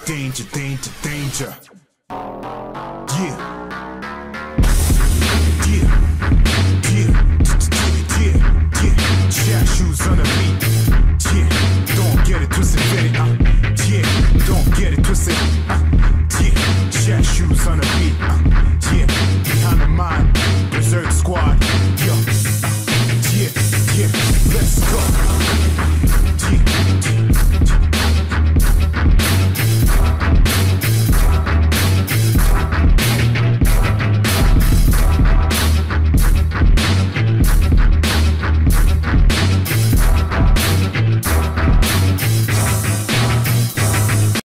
danger, danger, danger. Yeah. Yeah. Yeah. Yeah. Yeah. Jack shoes on the beat.